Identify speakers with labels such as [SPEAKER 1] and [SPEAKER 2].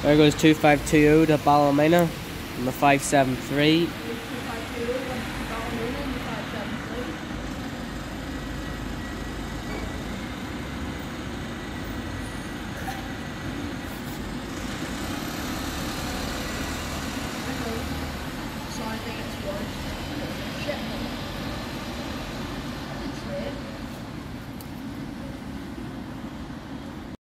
[SPEAKER 1] There goes 2520 to Ballymena on the 573.